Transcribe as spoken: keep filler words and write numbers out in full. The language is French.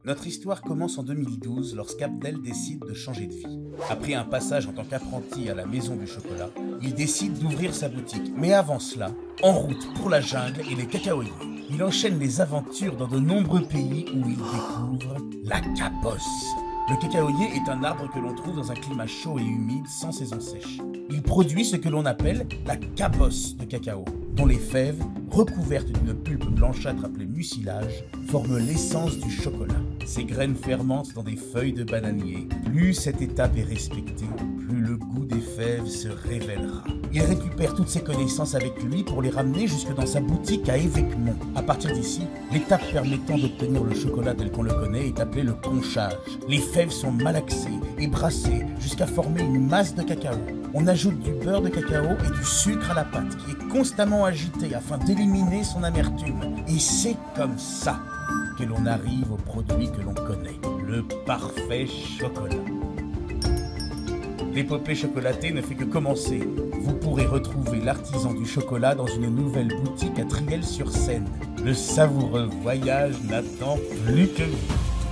Notre histoire commence en deux mille douze lorsqu'Abdel décide de changer de vie. Après un passage en tant qu'apprenti à la Maison du Chocolat, il décide d'ouvrir sa boutique. Mais avant cela, en route pour la jungle et les cacaoyers. Il enchaîne les aventures dans de nombreux pays où il découvre la cabosse. Le cacaoyer est un arbre que l'on trouve dans un climat chaud et humide sans saison sèche. Il produit ce que l'on appelle la cabosse de cacao, dont les fèves, recouvertes d'une pulpe blanchâtre appelée mucilage, forment l'essence du chocolat. Ces graines fermentent dans des feuilles de bananier. Plus cette étape est respectée, plus le goût des fèves se révélera. Il récupère toutes ses connaissances avec lui pour les ramener jusque dans sa boutique à Évêquemont. À partir d'ici, l'étape permettant d'obtenir le chocolat tel qu'on le connaît est appelée le conchage. Les fèves sont malaxées et brassées jusqu'à former une masse de cacao. On ajoute du beurre de cacao et du sucre à la pâte qui est constamment agité afin d'éliminer son amertume. Et c'est comme ça que l'on arrive au produit que l'on connaît, le parfait chocolat. L'épopée chocolatée ne fait que commencer. Vous pourrez retrouver l'artisan du chocolat dans une nouvelle boutique à Triel-sur-Seine. Le savoureux voyage n'attend plus que vous.